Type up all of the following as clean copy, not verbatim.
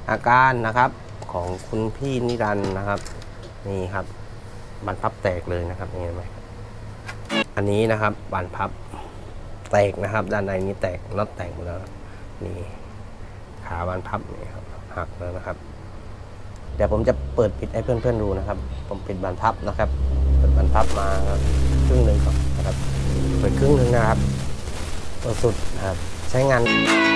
อาการนะครับของคุณพี่นิรันดร์นะครับนี่ครับบานพับแตกเลยนะครับเห็นไหมอันนี้นะครับบานพับแตกนะครับด้านในนี้แตกน็อตแตกหมดแล้วนี่ขาบานพับนี่ครับหักแล้วนะครับเดี๋ยวผมจะเปิดปิดให้เพื่อนๆดูนะครับผมปิดบานพับนะครับเปิดบานพับมาครึ่งหนึ่งก่อนนะครับเปิดครึ่งหนึ่งนะครับตัวสุดนะครับใช้งาน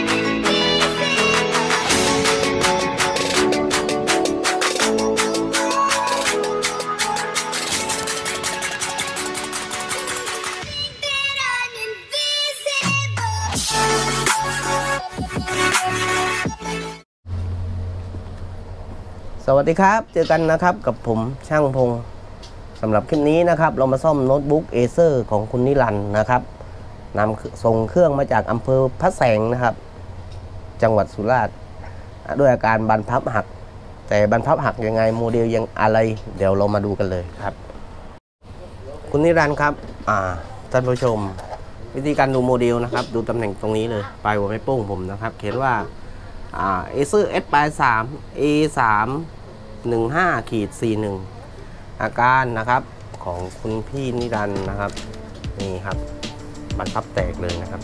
สวัสดีครับเจอกันนะครับกับผมช่างพงสำหรับคลิปนี้นะครับเรามาซ่อมโน้ตบุ๊กเอเซอร์ของคุณนิรันดร์นะครับนำส่งเครื่องมาจากอำเภอพระแสงนะครับจังหวัดสุราษฎร์ด้วยอาการบานพับหักแต่บานพับหักยังไงโมเดลยังอะไรเดี๋ยวเรามาดูกันเลยครับคุณนิรันดร์ครับท่านผู้ชมวิธีการดูโมเดลนะครับดูตำแหน่งตรงนี้เลยปลายหัวแม่โป้งผมนะครับเขียนว่าAcer S83 A315-41อาการนะครับของคุณพี่นิรันดร์นะครับนี่ครับบานพับแตกเลยนะครับ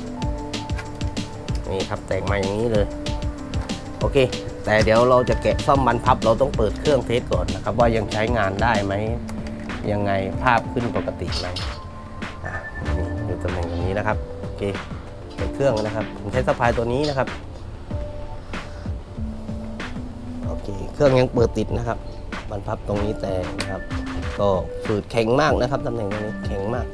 นี่ครับแตกมาอย่างนี้เลยโอเคแต่เดี๋ยวเราจะแกะซ่อมบานพับเราต้องเปิดเครื่องเทสก่อนนะครับว่ายังใช้งานได้ไหมยังไงภาพขึ้นปกติไหมนี่ดูตำแหน่งอย่างนี้นะครับโอเคเปิดเครื่องนะครับผมใช้สะพายตัวนี้นะครับโอเคเครื่องยังเปิดติดนะครับบานพับตรงนี้แตกนะครับก็ฝืดแข็งมากนะครับตำแหน่งตรงนี้แข็งมาก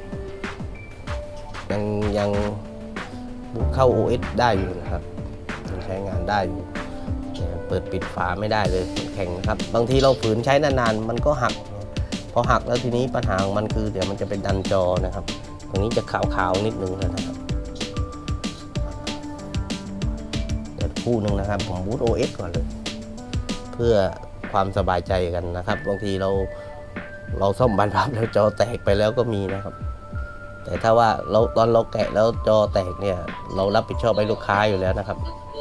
ยังบุกเข้า OS ได้อยู่นะครับยังใช้งานได้อยู่เปิดปิดฝาไม่ได้เลยแข็งนะครับบางทีเราฝืนใช้นานๆมันก็หักพอหักแล้วทีนี้ปัญหาของมันคือเดี๋ยวมันจะเป็นดันจอนะครับตรงนี้จะขาวๆนิดนึงนะครับเดี๋ยวคู่นึงนะครับผมบูต OS ก่อนเลยเพื่อความสบายใจกันนะครับบางทีเราซ่อมบานพับแล้วจอแตกไปแล้วก็มีนะครับแต่ถ้าว่าตอนเราแกะแล้วจอแตกเนี่ยเรารับผิดชอบให้ลูกค้าอยู่แล้วนะครับ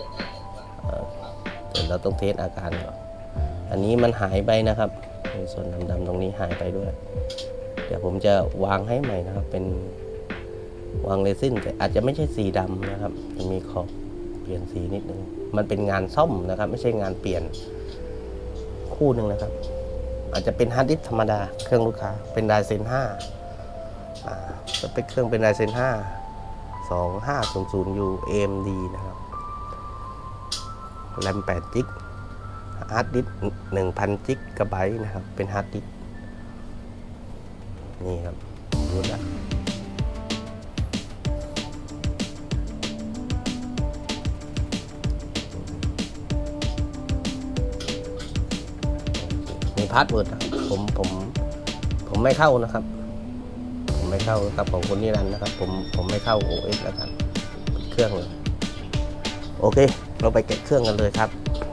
แต่เราต้องเทสอาการก่อนอันนี้มันหายไปนะครับส่วนดำๆตรงนี้หายไปด้วยเดี๋ยวผมจะวางให้ใหม่นะครับเป็นวางเรซินแต่อาจจะไม่ใช่สีดำนะครับจะมีขอบเปลี่ยนสีนิดนึงมันเป็นงานซ่อมนะครับไม่ใช่งานเปลี่ยนคู่หนึ่งนะครับอาจจะเป็นฮาร์ดดิสก์ธรรมดาเครื่องลูกค้าเป็น Ryzen 5สเปคเครื่องเป็น Ryzen 5 2500U AMD นะครับแรม8 GB ฮาร์ดดิสก์ 1,000 GB นะครับเป็นฮาร์ดดิสก์นี่ครับรู้แล้วมีพาสเวิร์ดผมไม่เข้านะครับผมไม่เข้าครับของคนนิรันดร์นะครับผมไม่เข้า OS แล้วครับเครื่องเลยโอเคเราไปแกะเครื่องกันเลยครับ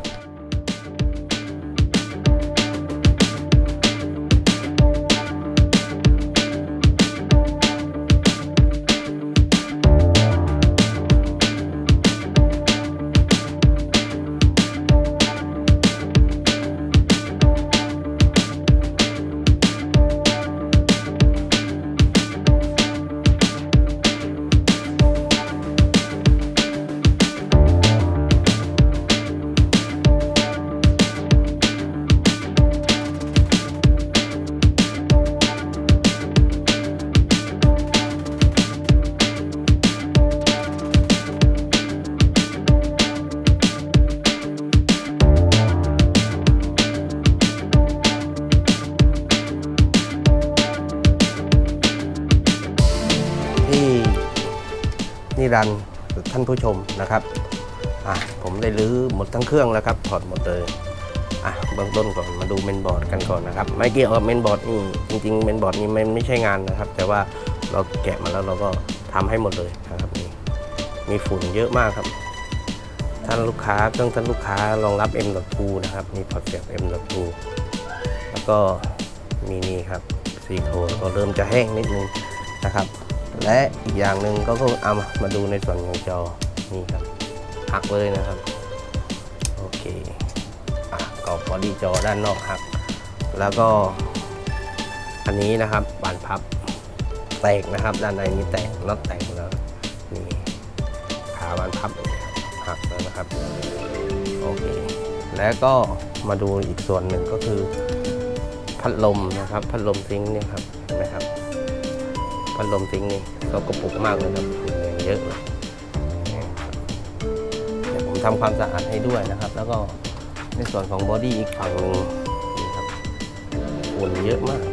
นิรันดร์ท่านผู้ชมนะครับผมได้รื้อหมดทั้งเครื่องแล้วครับถอดหมดเลยเบื้องต้นก่อนมาดูเมนบอร์ดกันก่อนนะครับไม่เกี่ยวกับเมนบอร์ดนี่จริงๆเมนบอร์ดนี่ไม่ใช่งานนะครับแต่ว่าเราแกะมาแล้วเราก็ทำให้หมดเลยนะครับนี่มีฝุ่นเยอะมากครับท่านลูกค้าเครื่องท่านลูกค้ารองรับ M.2 นะครับมีพอร์ตเสียบ M.2 แล้วก็มีนี่ครับซีโคนก็เริ่มจะแห้งนิดนึงนะครับและอีกอย่างหนึ่งก็เอามาดูในส่วนของจอนี่ครับหักเลยนะครับโอเคอบบอดี้จอด้านนอกหักแล้วก็อันนี้นะครับบานพับแตกนะครับด้านในนี้แตกน็อตแตกแล้วนี่ขาบานพับหักแล้วนะครับโอเคแล้วก็มาดูอีกส่วนหนึ่งก็คือพัดลมนะครับพัดลมซิงค์เนี่ยครับเห็นไหมครับพัดลมซิงค์นี่ก็กระปุกมากเลยครับเยอะเลยเดี๋ยวผมทำความสะอาดให้ด้วยนะครับแล้วก็ในส่วนของบอดี้อีกฝั่งนึงนี่ครับฝุ่นเยอะมาก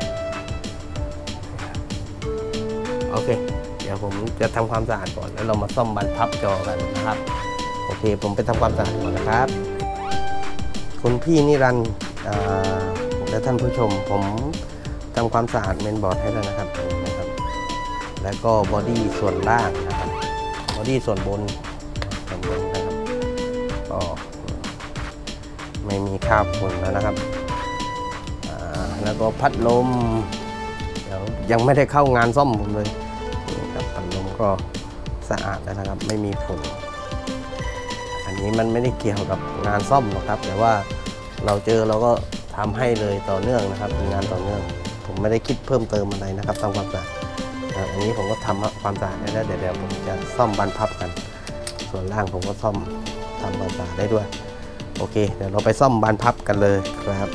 โอเคเดี๋ยวผมจะทำความสะอาดก่อนแล้วเรามาซ่อมบานพับจอกันนะครับโอเคผมไปทำความสะอาดก่อนนะครับคุณพี่นิรันดร์และท่านผู้ชมผมทำความสะอาดเมนบอร์ดให้แล้วนะครับแล้วก็บอดี้ส่วนล่างนะครับบอดี้ส่วนบนนะครับก็ไม่มีคราบฝุ่นแล้วนะครับแล้วก็พัดลมเดี๋ยวยังไม่ได้เข้างานซ่อมผมเลยนี่ครับพัดลมก็สะอาดแล้วนะครับไม่มีฝุ่นอันนี้มันไม่ได้เกี่ยวกับงานซ่อมหรอกครับแต่ว่าเราเจอเราก็ทำให้เลยต่อเนื่องนะครับเป็นงานต่อเนื่องผมไม่ได้คิดเพิ่มเติมอะไรนะครับทำความสะอาดอันนี้ผมก็ทำความสะอาดได้แล้วเดี๋ยวผมจะซ่อมบานพับกันส่วนล่างผมก็ซ่อมทำความสะอาดได้ด้วยโอเคเดี๋ยวเราไปซ่อมบานพับกันเลยครับ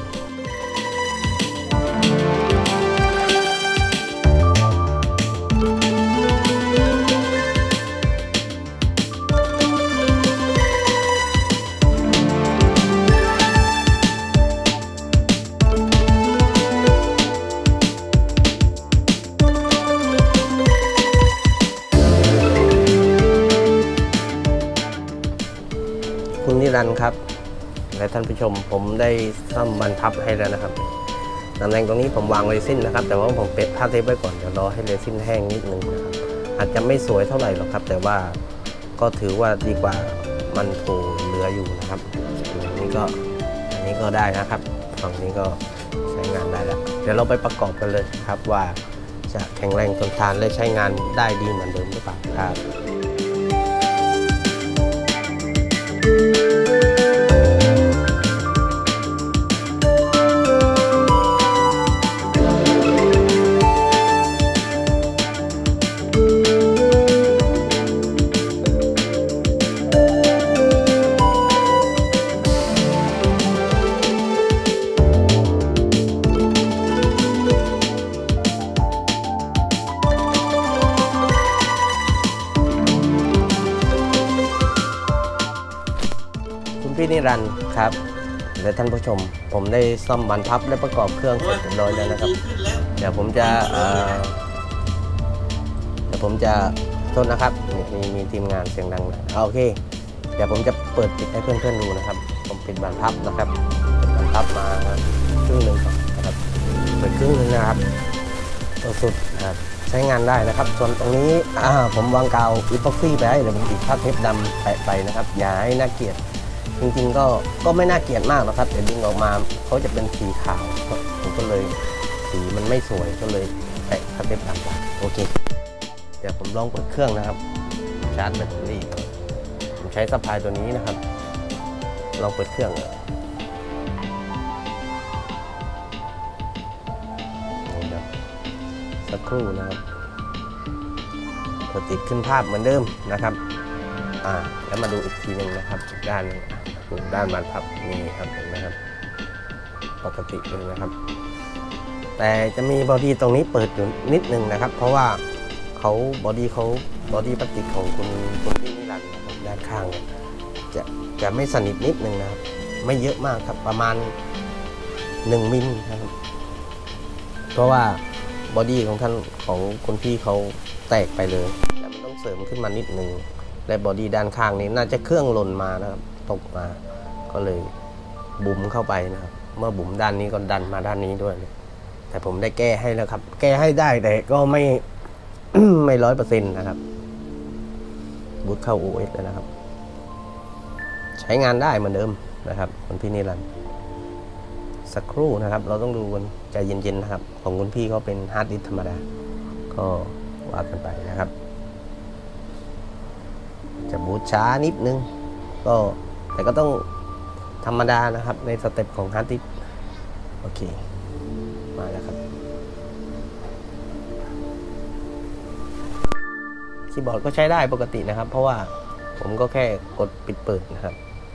คุณนิรันดร์ครับและท่านผู้ชมผมได้ซ่อมบานพับให้แล้วนะครับตำแหน่งตรงนี้ผมวางเรซินนะครับแต่ว่าผมเป็ดผ้าเทปไว้ก่อนเดี๋ยวรอให้เรซินแห้งนิดนึงนะครับอาจจะไม่สวยเท่าไหร่หรอกครับแต่ว่าก็ถือว่าดีกว่ามันโผล่เหลืออยู่นะครับอันนี้ก็ได้นะครับฝั่งนี้ก็ใช้งานได้แล้วเดี๋ยวเราไปประกอบกันเลยครับว่าจะแข็งแรงทนทานและใช้งานได้ดีเหมือนเดิมหรือเปล่าครับพี่นิรันดร์ครับและท่านผู้ชมผมได้ซ่อมบานพับและประกอบเครื่องเสร็จเรียบร้อยแล้วนะครับเดี๋ยวผมจะโทษนะครับมีทีมงานเสียงดังนะโอเคเดี๋ยวผมจะเปิดปิดให้เพื่อนๆดูนะครับผมปิดบานพับนะครับบานพับมาครึ่งหนึ่งก่อนนะครับเปิดครึ่งหนึ่งนะครับตัวสุดนะครับใช้งานได้นะครับส่วนตรงนี้ผมวางกาวอีพ็อกซี่ไปให้เดี๋ยวผมติดผ้าเทปดำแปะไปนะครับอย่าให้น่าเกลียดจริงๆก็ไม่น่าเกลียดมากนะครับแต่ดึงออกมาเขาจะเป็นสีขาวผมก็เลยสีมันไม่สวยก็เลยแปะผ้าเทปดำไปโอเคเดี๋ยวผมลองเปิดเครื่องนะครับชาร์จแบตเตอรี่ผมใช้ซัพพลายตัวนี้นะครับลองเปิดเครื่องสักครู่นะครับกดติดขึ้นภาพเหมือนเดิมนะครับแล้วมาดูอีกทีหนึ่งนะครับด้านบานพับนี่ครับเห็นไหมครับปกติเลยนะครับแต่จะมีบอดี้ตรงนี้เปิดอยู่นิดนึงนะครับเพราะว่าบอดี้พลาสติกของคุณพี่นิรันดร์นะครับด้านข้างจะไม่สนิทนิดนึงนะครับไม่เยอะมากครับประมาณ1 มิลนะครับเพราะว่าบอดี้ของคุณพี่เขาแตกไปเลยแต่มันต้องเสริมขึ้นมานิดนึงและบอดี้ด้านข้างนี้น่าจะเครื่องหล่นมานะครับตกมาก็เลยบุ๋มเข้าไปนะครับเมื่อบุ๋มด้านนี้ก็ดันมาด้านนี้ด้วยแต่ผมได้แก้ให้แล้วครับแก้ให้ได้แต่ก็ไม่ ไม่100%นะครับบูทเข้า OS เลยนะครับใช้งานได้เหมือนเดิมนะครับคุณพี่นิรันดร์สักครู่นะครับเราต้องดูกันใจเย็นๆนะครับของคุณพี่เขาเป็นฮาร์ดดิสก์ธรรมดาก็ว่ากันไปนะครับจะบูทช้านิดนึงแต่ก็ต้องธรรมดานะครับในสเต็ปของฮาร์ดดิสก์โอเคมาแล้วครับคีย์บอร์ดก็ใช้ได้ปกตินะครับเพราะว่าผมก็แค่กดปิดเปิดนะครับ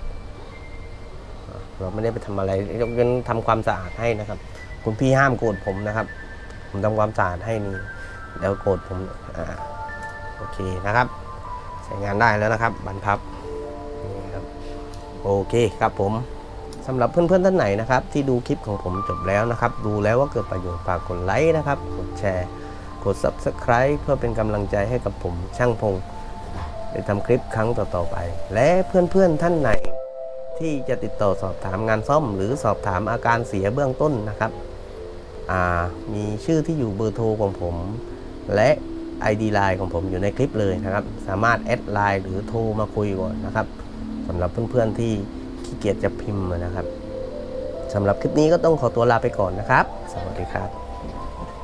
เราไม่ได้ไปทำอะไรยกเว้นทำความสะอาดให้นะครับคุณพี่ห้ามโกรธผมนะครับผมทำความสะอาดให้นี่แล้วโกรธผมโอเคนะครับใช้งานได้แล้วนะครับบรรพับนี่ครับโอเคครับผมสำหรับเพื่อนๆท่านไหนนะครับที่ดูคลิปของผมจบแล้วนะครับดูแล้วว่าเกิดประโยชน์ฝากกดไลค์นะครับกดแชร์กด Subscribe เพื่อเป็นกำลังใจให้กับผมช่างพงได้ทำคลิปครั้งต่อๆไปและเพื่อนๆท่านไหนที่จะติดต่อสอบถามงานซ่อมหรือสอบถามอาการเสียเบื้องต้นนะครับมีชื่อที่อยู่เบอร์โทรของผมและ ID ไลน์ของผมอยู่ในคลิปเลยนะครับสามารถแอดไลน์หรือโทรมาคุยก่อนนะครับสำหรับเพื่อนๆที่ขี้เกียจจะพิมพ์นะครับสำหรับคลิปนี้ก็ต้องขอตัวลาไปก่อนนะครับสวัสดีครับ